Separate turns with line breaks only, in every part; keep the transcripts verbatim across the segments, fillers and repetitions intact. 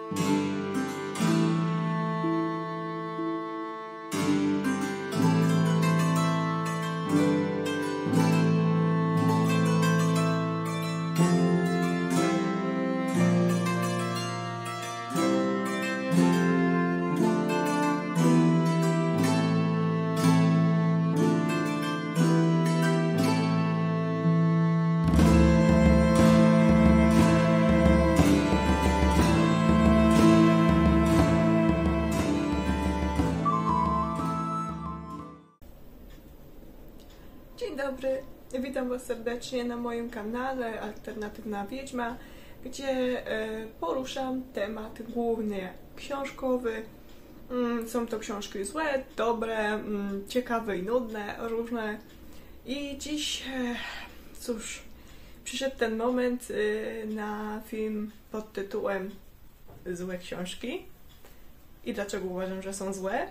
Dzień dobry, witam Was serdecznie na moim kanale Alternatywna Wiedźma, gdzie poruszam temat głównie książkowy. Są to książki złe, dobre, ciekawe i nudne, różne. I dziś, cóż, przyszedł ten moment na film pod tytułem Złe książki i dlaczego uważam, że są złe.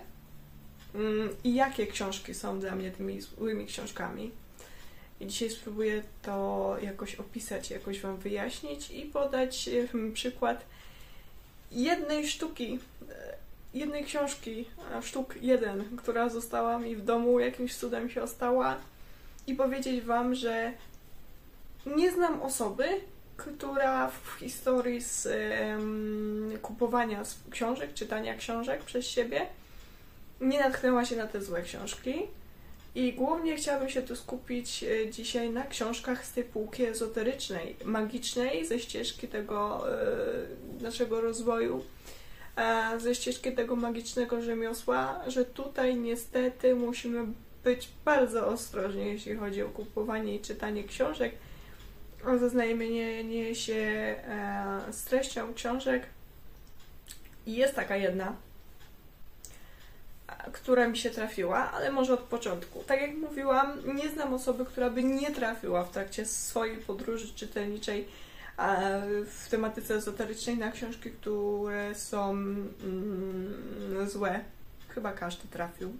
I jakie książki są dla mnie tymi złymi książkami. I dzisiaj spróbuję to jakoś opisać, jakoś Wam wyjaśnić i podać przykład jednej sztuki, jednej książki, sztuk jeden, która została mi w domu, jakimś cudem się ostała, i powiedzieć Wam, że nie znam osoby, która w historii z um, kupowania książek, czytania książek przez siebie nie natknęła się na te złe książki. I głównie chciałabym się tu skupić dzisiaj na książkach z tej półki ezoterycznej, magicznej, ze ścieżki tego e, naszego rozwoju, e, ze ścieżki tego magicznego rzemiosła, że tutaj niestety musimy być bardzo ostrożni, jeśli chodzi o kupowanie i czytanie książek, o zaznajomienie się e, z treścią książek. I jest taka jedna, która mi się trafiła, ale może od początku. Tak jak mówiłam, nie znam osoby, która by nie trafiła w trakcie swojej podróży czytelniczej w tematyce ezoterycznej na książki, które są mm, złe. Chyba każdy trafił.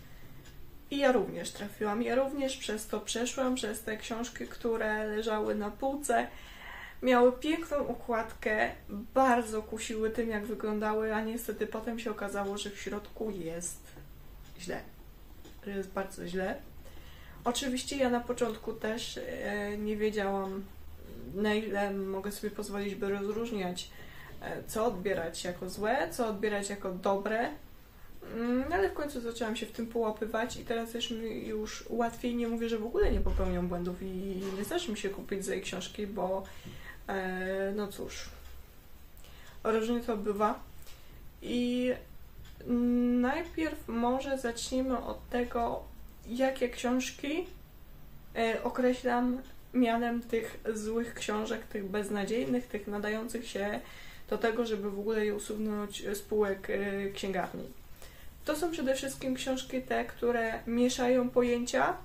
I ja również trafiłam. Ja również przez to przeszłam, przez te książki, które leżały na półce. Miały piękną układkę, bardzo kusiły tym, jak wyglądały, a niestety potem się okazało, że w środku jest źle, że jest bardzo źle. Oczywiście ja na początku też e, nie wiedziałam, na ile mogę sobie pozwolić, by rozróżniać, e, co odbierać jako złe, co odbierać jako dobre, mm, ale w końcu zaczęłam się w tym połapywać i teraz też mi już łatwiej. Nie mówię, że w ogóle nie popełniam błędów i nie zdarzy mi się kupić złej książki, bo e, no cóż, różnie to bywa. I najpierw może zacznijmy od tego, jakie książki e, określam mianem tych złych książek, tych beznadziejnych, tych nadających się do tego, żeby w ogóle je usunąć z półek e, księgarni. To są przede wszystkim książki te, które mieszają pojęcia,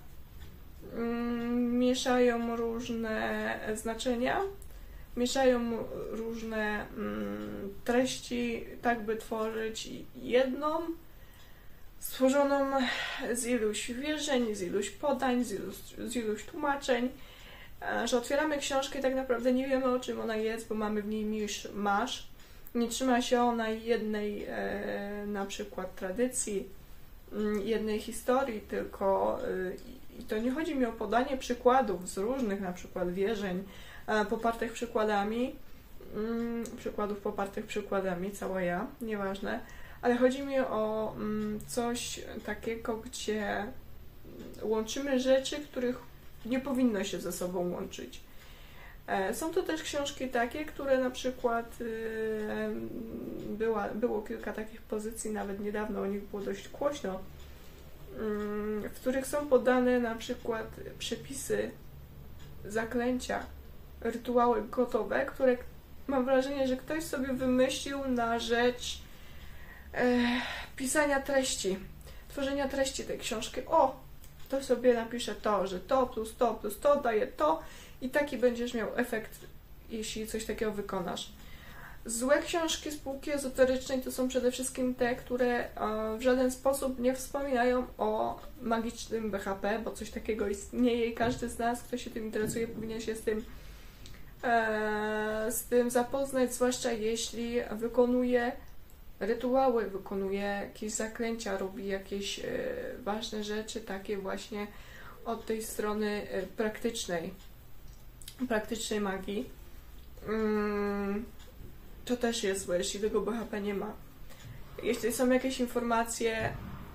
mm, mieszają różne znaczenia, mieszają różne mm, treści, tak by tworzyć jedną, stworzoną z iluś wierzeń, z iluś podań, z iluś, z iluś tłumaczeń, że otwieramy książkę i tak naprawdę nie wiemy, o czym ona jest, bo mamy w niej misz masz. Nie trzyma się ona jednej e, na przykład tradycji, jednej historii, tylko e, i to nie chodzi mi o podanie przykładów z różnych na przykład wierzeń, popartych przykładami, mm, przykładów popartych przykładami, cała ja, nieważne, ale chodzi mi o mm, coś takiego, gdzie łączymy rzeczy, których nie powinno się ze sobą łączyć. E, są to też książki takie, które na przykład y, była, było kilka takich pozycji, nawet niedawno o nich było dość głośno, y, w których są podane na przykład przepisy, zaklęcia, rytuały gotowe, które mam wrażenie, że ktoś sobie wymyślił na rzecz e, pisania treści, tworzenia treści tej książki. O, to sobie napisze to, że to plus to plus to daje to i taki będziesz miał efekt, jeśli coś takiego wykonasz. Złe książki z półki ezoterycznej to są przede wszystkim te, które e, w żaden sposób nie wspominają o magicznym B H P, bo coś takiego istnieje i każdy z nas, kto się tym interesuje, powinien się z tym e, z tym zapoznać, zwłaszcza jeśli wykonuje rytuały, wykonuje jakieś zaklęcia, robi jakieś e, ważne rzeczy, takie właśnie od tej strony e, praktycznej, praktycznej magii. Mm, to też jest złe, jeśli tego B H P nie ma. Jeśli są jakieś informacje,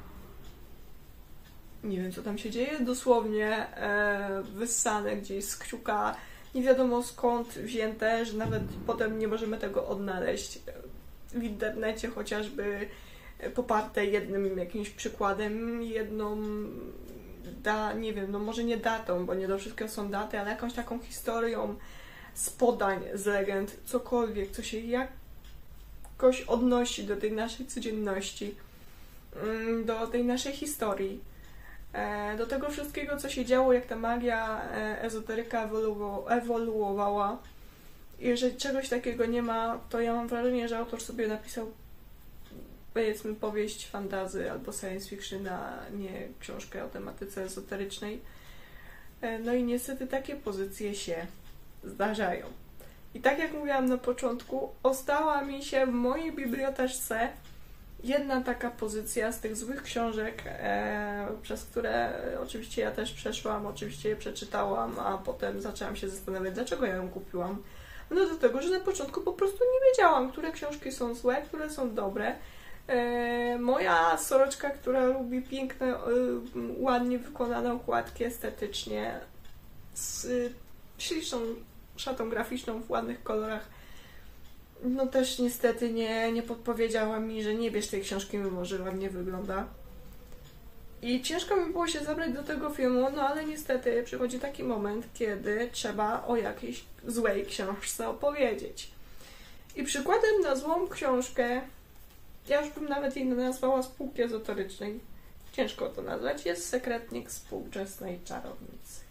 nie wiem co tam się dzieje, dosłownie e, wyssane gdzieś z kciuka, nie wiadomo skąd wzięte, że nawet potem nie możemy tego odnaleźć w internecie, chociażby poparte jednym jakimś przykładem, jedną da, nie wiem, no może nie datą, bo nie do wszystkiego są daty, ale jakąś taką historią z podań, z legend, cokolwiek, co się jakoś odnosi do tej naszej codzienności, do tej naszej historii, do tego wszystkiego, co się działo, jak ta magia, ezoteryka ewoluowała. I jeżeli czegoś takiego nie ma, to ja mam wrażenie, że autor sobie napisał, powiedzmy, powieść fantasy albo science fiction, a nie książkę o tematyce ezoterycznej. No i niestety takie pozycje się zdarzają. I tak jak mówiłam na początku, ostała mi się w mojej biblioteczce jedna taka pozycja z tych złych książek, e, przez które oczywiście ja też przeszłam, oczywiście je przeczytałam, a potem zaczęłam się zastanawiać, dlaczego ja ją kupiłam. No do tego, że na początku po prostu nie wiedziałam, które książki są złe, które są dobre. E, moja soroczka, która lubi piękne, e, ładnie wykonane okładki estetycznie, z e, śliczną szatą graficzną w ładnych kolorach, no też niestety nie, nie podpowiedziała mi, że nie bierz tej książki, mimo że ładnie wygląda. I ciężko mi było się zabrać do tego filmu, no ale niestety przychodzi taki moment, kiedy trzeba o jakiejś złej książce opowiedzieć. I przykładem na złą książkę, ja już bym nawet jej nazwała spółki ezoterycznej, ciężko to nazwać, jest Sekretnik współczesnej czarownicy.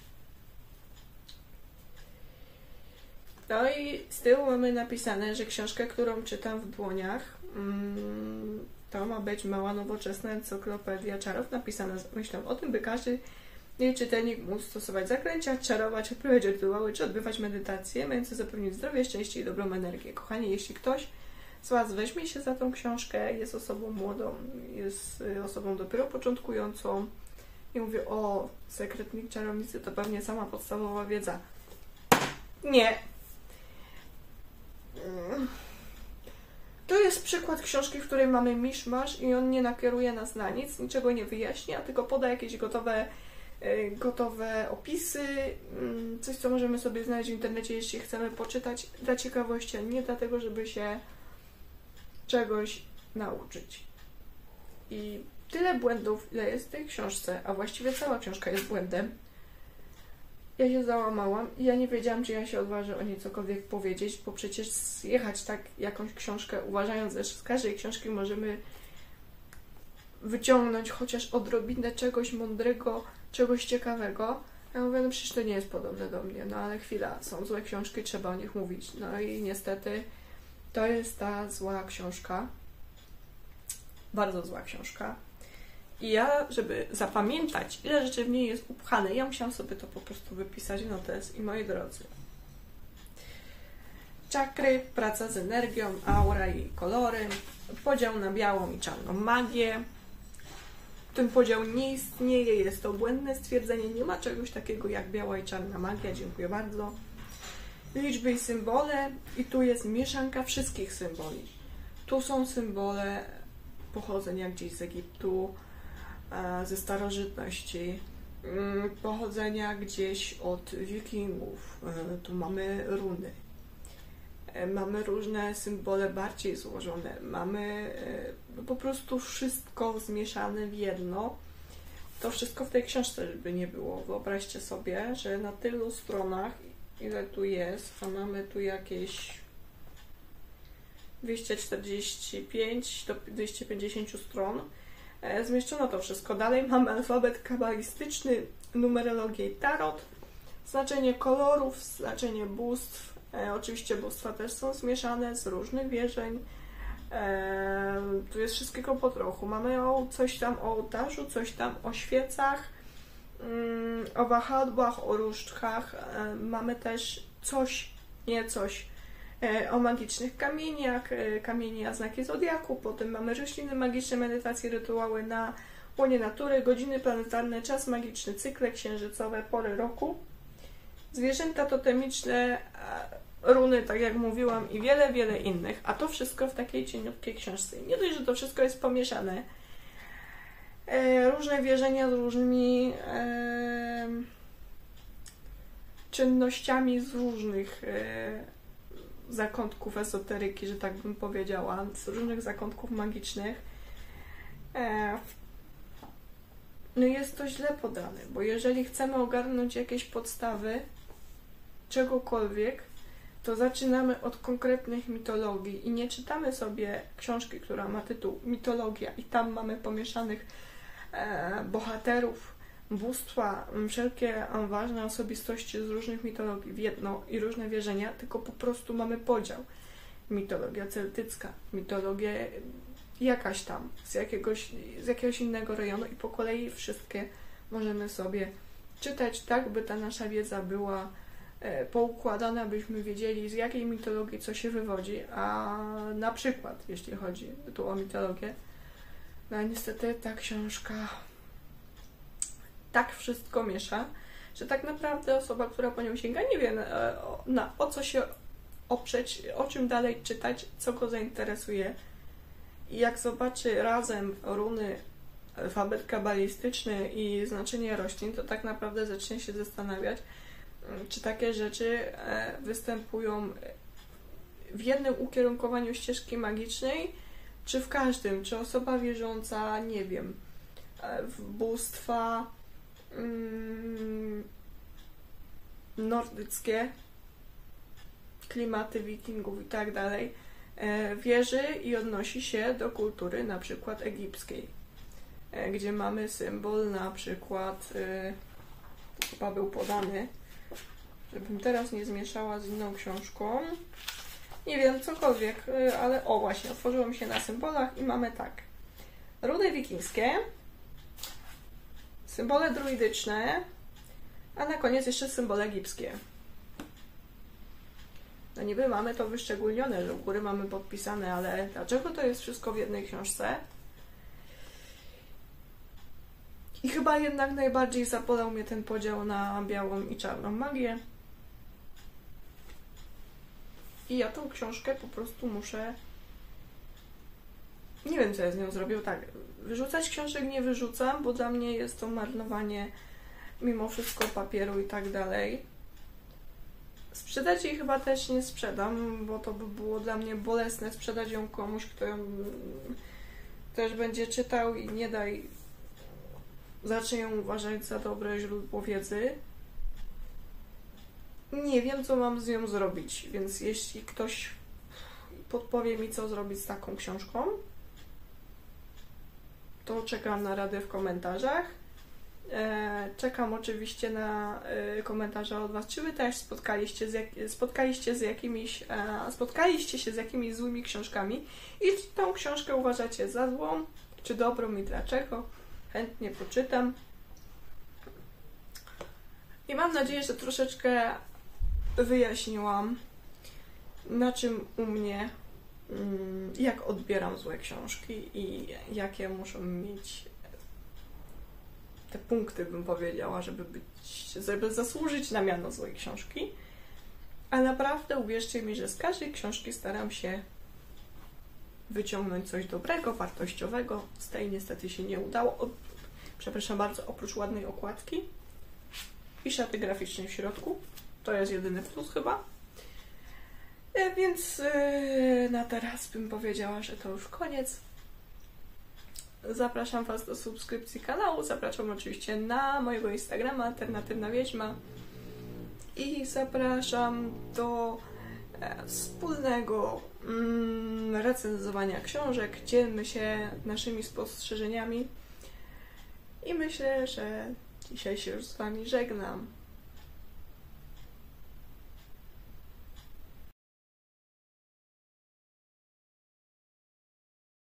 No i z tyłu mamy napisane, że książkę, którą czytam w dłoniach, mm, to ma być mała nowoczesna encyklopedia czarów, napisana z myślą o tym, by każdy jej czytelnik mógł stosować zaklęcia, czarować, odprawiać rytuały, czy odbywać medytacje, mające zapewnić zdrowie, szczęście i dobrą energię. Kochani, jeśli ktoś z Was weźmie się za tą książkę, jest osobą młodą, jest osobą dopiero początkującą i mówi, o, Sekretnik czarownicy to pewnie sama podstawowa wiedza. Nie. To jest przykład książki, w której mamy miszmasz i on nie nakieruje nas na nic, niczego nie wyjaśnia, tylko poda jakieś gotowe, gotowe opisy, coś, co możemy sobie znaleźć w internecie, jeśli chcemy poczytać dla ciekawości, a nie dlatego, żeby się czegoś nauczyć. I tyle błędów, ile jest w tej książce, a właściwie cała książka jest błędem. Ja się załamałam i ja nie wiedziałam, czy ja się odważę o niej cokolwiek powiedzieć, bo przecież zjechać tak jakąś książkę, uważając, że z każdej książki możemy wyciągnąć chociaż odrobinę czegoś mądrego, czegoś ciekawego. Ja mówię, no przecież to nie jest podobne do mnie, no ale chwila, są złe książki, trzeba o nich mówić. No i niestety to jest ta zła książka, bardzo zła książka. I ja, żeby zapamiętać, ile rzeczy w niej jest upchane, ja musiałam sobie to po prostu wypisać w notes. I moi drodzy, czakry, praca z energią, aura i kolory, podział na białą i czarną magię. Ten podział nie istnieje, jest to błędne stwierdzenie, nie ma czegoś takiego jak biała i czarna magia, dziękuję bardzo. Liczby i symbole, i tu jest mieszanka wszystkich symboli. Tu są symbole pochodzenia gdzieś z Egiptu, ze starożytności, pochodzenia gdzieś od wikingów. Tu mamy runy. Mamy różne symbole bardziej złożone. Mamy po prostu wszystko zmieszane w jedno. To wszystko w tej książce, żeby nie było. Wyobraźcie sobie, że na tylu stronach, ile tu jest, a mamy tu jakieś dwieście czterdzieści pięć do dwieście pięćdziesiąt stron, zmieszczono to wszystko. Dalej mamy alfabet kabalistyczny, numerologię i tarot, znaczenie kolorów, znaczenie bóstw. E, oczywiście bóstwa też są zmieszane z różnych wierzeń. E, tu jest wszystkiego po trochu. Mamy o, coś tam o ołtarzu, coś tam o świecach, O wahadłach, o różdżkach. Mamy też coś, nie coś, o magicznych kamieniach, kamienie a znaki zodiaku. Potem mamy rośliny magiczne, medytacje, rytuały na łonie natury, godziny planetarne, czas magiczny, cykle księżycowe, pory roku, zwierzęta totemiczne, runy, tak jak mówiłam, i wiele, wiele innych. A to wszystko w takiej cieniutkiej książce. I nie dość, że to wszystko jest pomieszane. E, różne wierzenia z różnymi e, czynnościami z różnych e, zakątków esoteryki, że tak bym powiedziała, z różnych zakątków magicznych. E, no jest to źle podane, bo jeżeli chcemy ogarnąć jakieś podstawy czegokolwiek, to zaczynamy od konkretnych mitologii i nie czytamy sobie książki, która ma tytuł Mitologia i tam mamy pomieszanych e, bohaterów, bóstwa, wszelkie ważne osobistości z różnych mitologii w jedno i różne wierzenia, tylko po prostu mamy podział. Mitologia celtycka, mitologia jakaś tam, z jakiegoś, z jakiegoś innego rejonu i po kolei wszystkie możemy sobie czytać tak, by ta nasza wiedza była poukładana, byśmy wiedzieli, z jakiej mitologii co się wywodzi, a na przykład, jeśli chodzi tu o mitologię, no niestety ta książka tak wszystko miesza, że tak naprawdę osoba, która po nią sięga, nie wie na, na o co się oprzeć, o czym dalej czytać, co go zainteresuje. I jak zobaczy razem runy, alfabet kabalistyczny i znaczenie roślin, to tak naprawdę zacznie się zastanawiać, czy takie rzeczy występują w jednym ukierunkowaniu ścieżki magicznej, czy w każdym, czy osoba wierząca, nie wiem, w bóstwa mm, nordyckie, klimaty wikingów i tak dalej, wierzy i odnosi się do kultury na przykład egipskiej, gdzie mamy symbol na przykład, chyba był podany, żebym teraz nie zmieszała z inną książką, nie wiem, cokolwiek, ale o właśnie, otworzyło mi się na symbolach i mamy tak, runy wikińskie, symbole druidyczne, a na koniec jeszcze symbole egipskie. No niby mamy to wyszczególnione, że u góry mamy podpisane, ale dlaczego to jest wszystko w jednej książce? I chyba jednak najbardziej zapolał mnie ten podział na białą i czarną magię. I ja tą książkę po prostu muszę... Nie wiem, co ja z nią zrobił. Tak, wyrzucać książek nie wyrzucam, bo dla mnie jest to marnowanie mimo wszystko papieru i tak dalej. Sprzedać jej chyba też nie sprzedam, bo to by było dla mnie bolesne sprzedać ją komuś, kto ją też będzie czytał i nie daj, zacznie ją uważać za dobre źródło wiedzy. Nie wiem, co mam z nią zrobić, więc jeśli ktoś podpowie mi, co zrobić z taką książką, to czekam na radę w komentarzach. Czekam oczywiście na komentarze od Was, czy Wy też spotkaliście, z jak, spotkaliście, z jakimiś, spotkaliście się z jakimiś złymi książkami i czy tą książkę uważacie za złą, czy dobrą i dlaczego. Chętnie poczytam. I mam nadzieję, że troszeczkę wyjaśniłam, na czym u mnie, jak odbieram złe książki i jakie muszą mieć te punkty, bym powiedziała, żeby być, żeby zasłużyć na miano złej książki. A naprawdę uwierzcie mi, że z każdej książki staram się wyciągnąć coś dobrego, wartościowego. Z tej niestety się nie udało. O, przepraszam bardzo, oprócz ładnej okładki i szaty graficznej w środku. To jest jedyny plus chyba. E, więc yy, na teraz bym powiedziała, że to już koniec. Zapraszam Was do subskrypcji kanału, zapraszam oczywiście na mojego Instagrama Alternatywna Wiedźma i zapraszam do e, wspólnego mm, recenzowania książek, dzielmy się naszymi spostrzeżeniami i myślę, że dzisiaj się już z Wami żegnam.